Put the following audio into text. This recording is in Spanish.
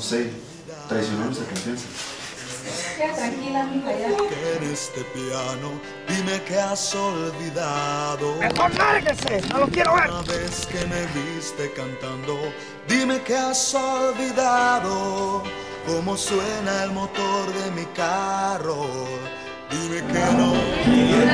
sé, traicionó nuestra confianza. Ya, tranquila, mija, ya. En este piano, dime que has olvidado. ¡Mejor lárguese! ¡No lo quiero ver! Una vez que me viste cantando, dime que has olvidado cómo suena el motor de mi carro. Dime que no.